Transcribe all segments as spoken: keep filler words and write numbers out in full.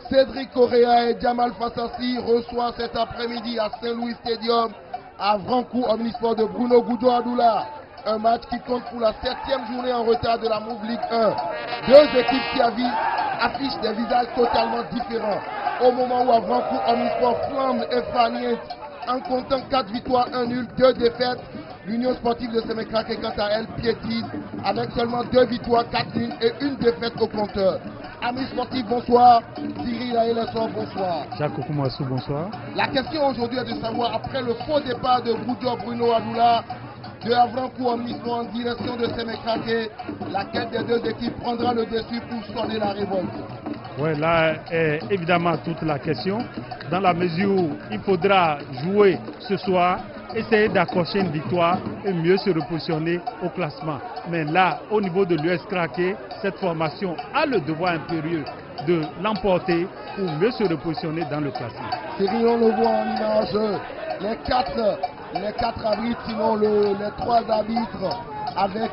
Cédric Correa et Jamal Fassassi reçoivent cet après-midi à Saint-Louis Stadium à Vrancou Omnisport de Bruno Goudio-Adoula. Un match qui compte pour la septième journée en retard de la Move League un. Deux équipes qui affichent des visages totalement différents. Au moment où à Vrancou Omnisport flambe et faniente en comptant quatre victoires, un nul, deux défaites. L'Union sportive de Sémécraké, quant à elle, piétine avec seulement deux victoires, quatre nuls et une défaite au compteur. Amis sportifs, bonsoir. Cyril Aélesson, bonsoir. Jacques Okumasu, bonsoir. La question aujourd'hui est de savoir, après le faux départ de Goudio Bruno Adoula, de Avrancou Omnisport en direction de Sémécraké, laquelle des deux équipes prendra le dessus pour sonner la révolte? Oui, là est évidemment toute la question. Dans la mesure où il faudra jouer ce soir, essayer d'accrocher une victoire et mieux se repositionner au classement. Mais là, au niveau de l'U S Craké, cette formation a le devoir impérieux de l'emporter pour mieux se repositionner dans le classement. Cyril, on le voit en image, les quatre, les quatre arbitres, sinon le, les trois arbitres avec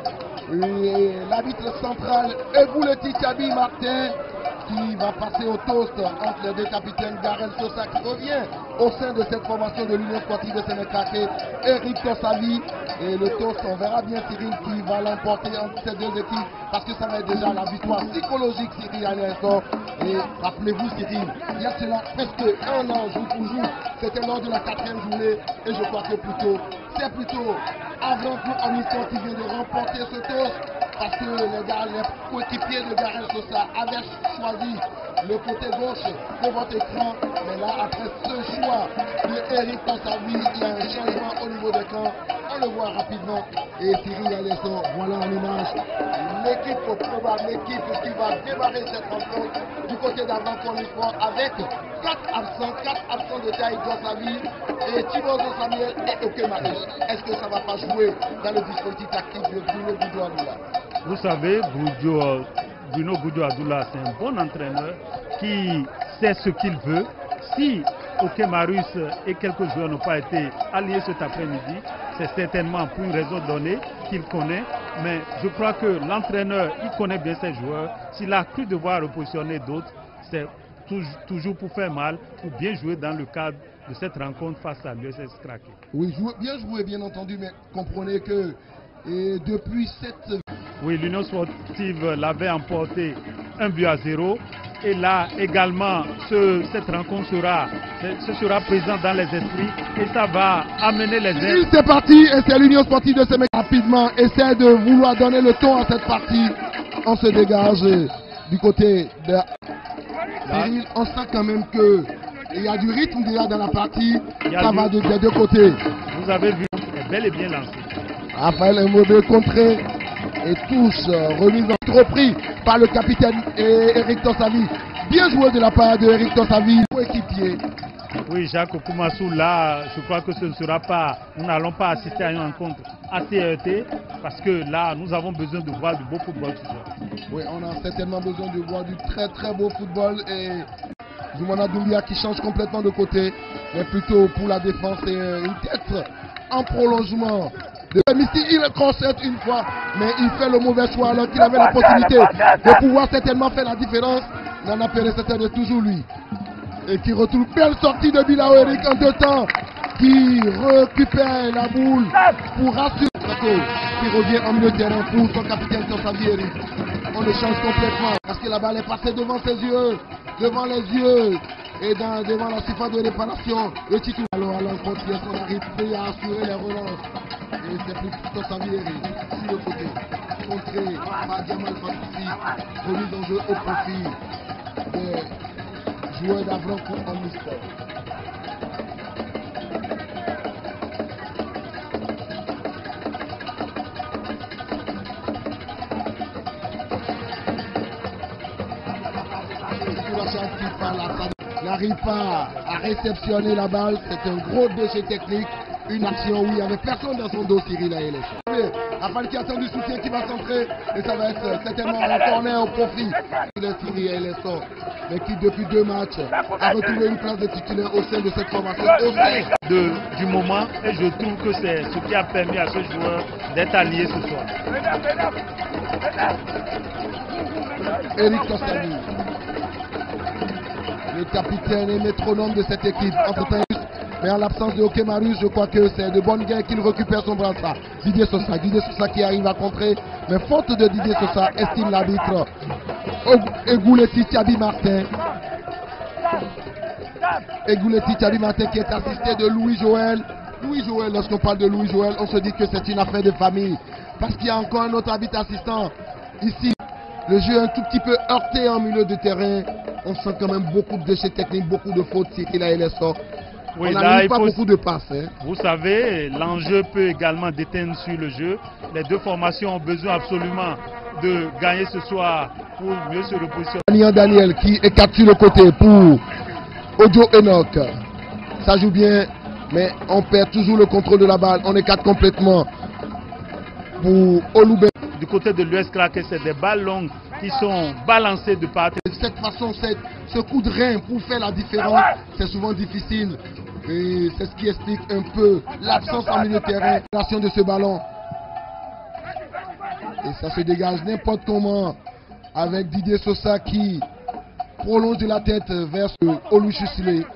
l'arbitre central Eboule Tichabi Martin, qui va passer au toast entre les deux capitaines. Garel Sosa qui revient au sein de cette formation de l'Union sportive de Sémécraké, Eric Tossavi, et le toast, on verra bien Cyril qui va l'emporter entre ces deux équipes, parce que ça va être déjà la victoire psychologique Cyril Aélesson. Et rappelez-vous Cyril, il y a cela presque un an jour pour jour, c'était lors de la quatrième journée, et je crois que plutôt c'est plutôt Avrancou Omnisport qui vient de remporter ce toast, parce que les, gars, les coéquipiers de Garel Sosa avaient choisi le côté gauche de votre écran. Mais là, après ce choix de Eric Tossavi, il y a un changement au niveau des camps. On le voit rapidement. Et Cyril Aélesson, voilà en image l'équipe probable, l'équipe qui va démarrer cette rencontre du côté d'Avrancou Omnisport avec quatre absents, quatre absents de taille, Tossavi et Thibaut Samuel et Okemari. Est-ce que ça ne va pas jouer dans le dispositif tactique de Bruno Goudio-Adoula? Vous savez, Goudio, Bruno Goudio-Adoula, c'est un bon entraîneur qui sait ce qu'il veut. Si Okemarus et quelques joueurs n'ont pas été alliés cet après-midi, c'est certainement pour une raison donnée qu'il connaît. Mais je crois que l'entraîneur, il connaît bien ses joueurs. S'il a cru devoir repositionner d'autres, c'est toujours pour faire mal, pour bien jouer dans le cadre de cette rencontre face à l'U S S Craké. Oui, jouer, bien joué, bien entendu, mais comprenez que et depuis cette... Oui, l'Union sportive l'avait emporté un but à zéro. Et là également, ce, cette rencontre sera, ce sera présent dans les esprits et ça va amener les... Il c'est parti et c'est l'Union sportive de Sémécraké rapidement essaie de vouloir donner le ton à cette partie. On se dégage du côté de... Cyril, on sent quand même que il y a du rythme déjà dans la partie, ça du... va de, des deux côtés. Vous avez vu, est bel et bien lancé. Raphaël Mbobé contré et tous euh, remis en trop pris par le capitaine Eric Tossavi. Bien joué de la part de Eric Tossavi, coéquipier. Oui, Jacques Okumasu, là, je crois que ce ne sera pas, nous n'allons pas assister à une rencontre A T E T parce que là, nous avons besoin de voir du beau football ce soir. Oui, on a certainement besoin de voir du très très beau football et Zoumana Doumbia qui change complètement de côté, mais plutôt pour la défense et une tête en prolongement. De Misty, il concède une fois, mais il fait le mauvais choix alors qu'il avait la possibilité de pouvoir certainement faire la différence. Nana Pérez, c'était toujours lui. Et qui retrouve belle sortie de Bilao Eric en deux temps, qui récupère la boule pour rassurer qui revient en milieu de terrain pour son capitaine Tossavi Eric. On le change complètement parce que la balle est passée devant ses yeux, devant les yeux. Et dans, devant la surface de réparation, le titre. Alors à l'encontre, on arrive à assurer les relances. Et c'est plus Tossavi Eric sur le côté. Contré par Jamal Fassassi, remise en jeu au profit des joueurs d'Avrancou Omnisport. N'arrive pas à réceptionner la balle, c'est un gros déchet technique, une action où il n'y avait personne dans son dos, Cyril Aélesson. Rafale qui attend du soutien, qui va centrer, et ça va être certainement un corner au profit de Cyril Aélesson, mais qui depuis deux matchs a retrouvé une place de titulaire au sein de cette formation, au sein de, du moment, et je trouve que c'est ce qui a permis à ce joueur d'être allié ce soir. Eric Tossavi. le capitaine et métronome de cette équipe. Entre-temps, mais en l'absence de Okemarius, je crois que c'est de bonne guerre qu'il récupère son brassard. Didier Sosa, Didier Sosa qui arrive à contrer, mais faute de Didier Sosa, estime l'arbitre Egouleti Tiabi Martin. Egouleti Tiabi Martin qui est assisté de Louis Joël. Louis Joël, lorsqu'on parle de Louis Joël, on se dit que c'est une affaire de famille. Parce qu'il y a encore un autre arbitre assistant. Ici, le jeu est un tout petit peu heurté en milieu de terrain. On sent quand même beaucoup de déchets techniques, beaucoup de fautes si il a les sorts. Oui, on là, n'a il pas faut... beaucoup de passes. Hein. Vous savez, l'enjeu peut également déteindre sur le jeu. Les deux formations ont besoin absolument de gagner ce soir pour mieux se repositionner. Daniel Daniel qui écarte sur le côté pour Ojo Enoch. Ça joue bien, mais on perd toujours le contrôle de la balle. On écarte complètement pour Oloubé. Du côté de l'U S Kraké, c'est des balles longues qui sont balancées de part. De cette façon, cette, ce coup de rein pour faire la différence, c'est souvent difficile. Et c'est ce qui explique un peu l'absence en milieu de terrain, l'action de ce ballon. Et ça se dégage n'importe comment avec Didier Sosa qui prolonge de la tête vers Oluchusile.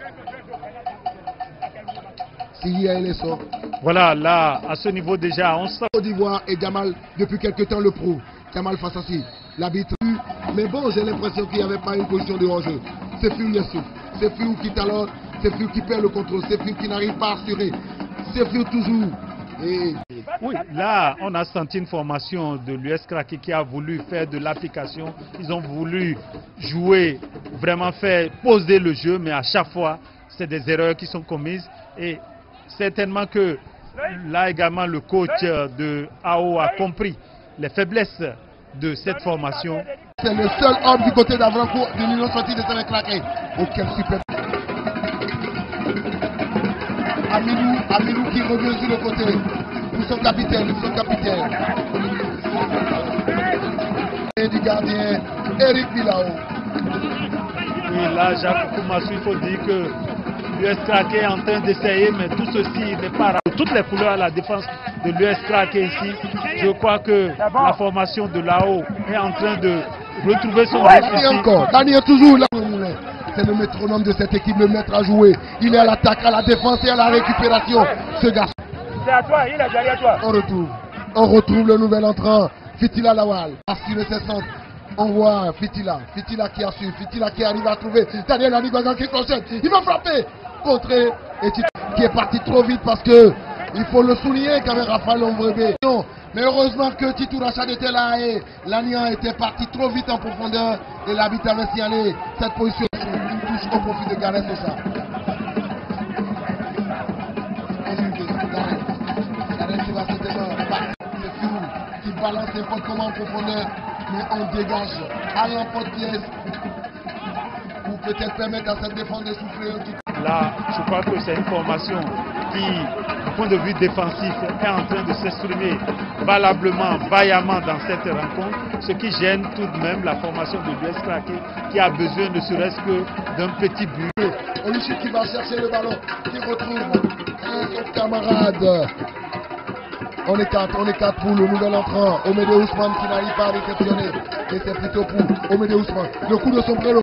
Syria et les sorts. Voilà, là, à ce niveau déjà, on sent. Côte d'Ivoire et Jamal, depuis quelque temps, le prouve. Jamal Fassassi, l'arbitre. Mais bon, j'ai l'impression qu'il n'y avait pas une position de hors-jeu. C'est Fiou Yessouf. C'est Fiou qui talonne. C'est Fiou qui perd le contrôle. C'est Fiou qui n'arrive pas à assurer. C'est Fiou toujours. Et... Oui, là, on a senti une formation de l'U S Kraké qui a voulu faire de l'application. Ils ont voulu jouer, vraiment faire poser le jeu, mais à chaque fois, c'est des erreurs qui sont commises. Et certainement que là également, le coach de A O a compris les faiblesses de cette formation. C'est le seul homme du côté d'Avrancourt de l'Union sportive de Séné Kraké. Oh, quel super. Amilou, Amilou qui revient sur le côté. Pour son capitaine, son capitaine. Et du gardien, Eric Bilao. Et là, Jacques Koumassou, il faut dire que l'U S Kraké est en train d'essayer, mais tout ceci n'est pas rare. Toutes les couleurs à la défense de l'U S Kraké ici. Je crois que la formation de l'A O est en train de retrouver son rythme. Et encore, Daniel toujours là. C'est le métronome de cette équipe, le maître à jouer. Il est à l'attaque, à la défense et à la récupération. Ce garçon. C'est à toi, il est derrière toi. On retrouve. On retrouve le nouvel entrant, Fitila Lawal. Assuré ses centres. On voit Fitila. Fitila qui assure. Fitila qui arrive à trouver. Daniel Anibagan qui crochette. Il va frapper. Contré. Et qui est parti trop vite parce que il faut le souligner qu'avec Raphaël Ombrebe. Mais heureusement que Titou Rachad était là et l'Anian était parti trop vite en profondeur et l'arbitre avait signalé cette position. Une touche au profit de Gareth Sosa. Gareth qui va se démarrer. C'est Fiou qui balance n'importe comment en profondeur, mais on dégage à l'emporte-pièce pour peut-être permettre à cette défense de souffler un petit peu. Là, je crois que c'est une formation qui, du point de vue défensif, est en train de s'exprimer valablement, vaillamment dans cette rencontre, ce qui gêne tout de même la formation de l'U S Kraké qui a besoin ne serait-ce que d'un petit but. Oluchi qui va chercher le ballon, qui retrouve son camarade. On écarte, on écarte pour le nouvel entrant, Omede Ousmane qui n'arrive pas à réceptionner. Et c'est plutôt pour Omede Ousmane. Le coup de sombrero.